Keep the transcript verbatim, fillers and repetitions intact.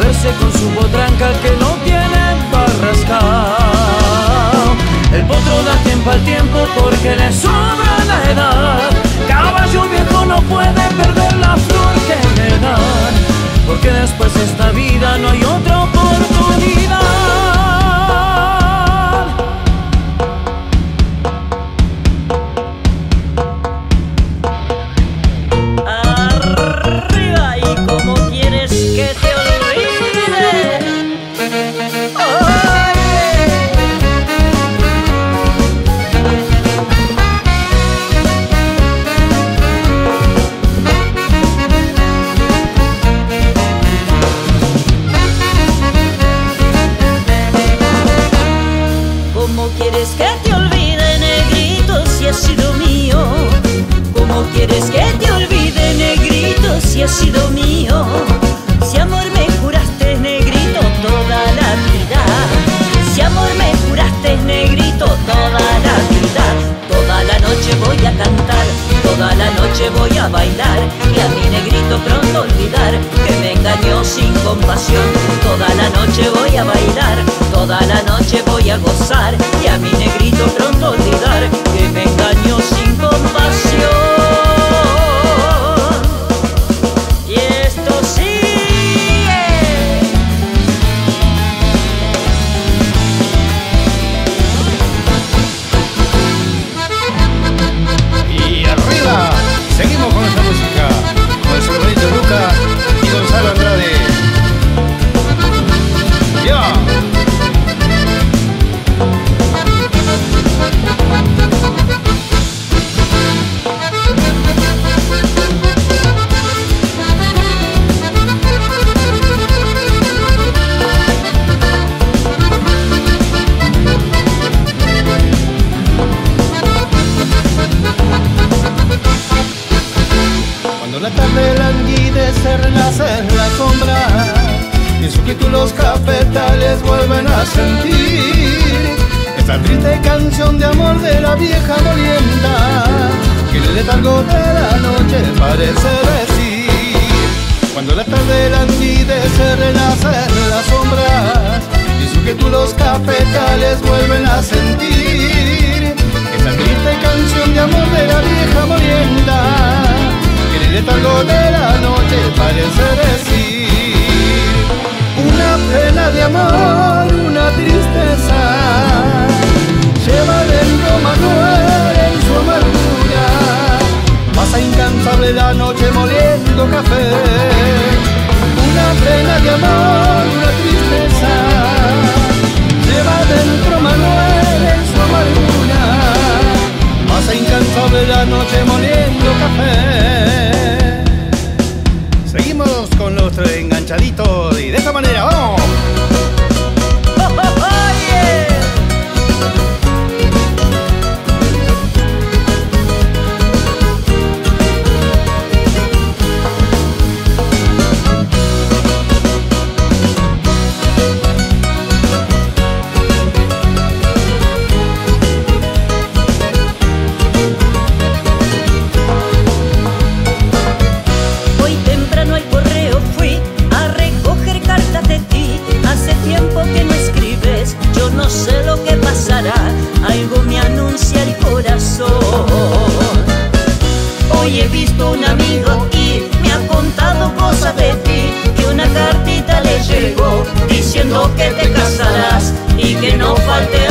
moverse con su potranca que no tiene barrascao. El potro da tiempo al tiempo porque le sobra la edad. Caballo viejo no puede perder la flor que le dan, porque después de esta vida no hay otra oportunidad. Si has sido mío, si amor me juraste negrito toda la vida, si amor me juraste negrito toda la vida, toda la noche voy a cantar, toda la noche voy a bailar y a mi negrito pronto olvidar que me engañó sin compasión. Toda la noche voy a bailar, toda la noche voy a gozar y a mi negrito pronto olvidar que me engañó sin compasión. Seguimos con esta música, con el sobrinito Luca y Gonzalo Andrade. ¡Ya! La tarde languidece, renace en la sombra, pienso que tú los cafetales vuelven a sentir esta triste canción de amor de la vieja molienda que en el letargo de la noche parece decir. Cuando la tarde languidece, renace en la sombra, pienso que tú los cafetales vuelven a sentir esta triste canción de amor de la vieja molienda. El letargo de la noche parece decir una pena de amor, una tristeza lleva dentro Manuel en su amargura. Pasa incansable la noche moliendo café. Una pena de amor, una tristeza lleva dentro Manuel en su amargura. Pasa incansable la noche moliendo café. Seguimos con los enganchaditos y de esta manera, ¡vamos! ¡Oh, oh, oh, yeah! No sé lo que pasará, algo me anuncia el corazón. Hoy he visto un amigo y me ha contado cosas de ti, que una cartita le llegó diciendo que te casarás y que no falte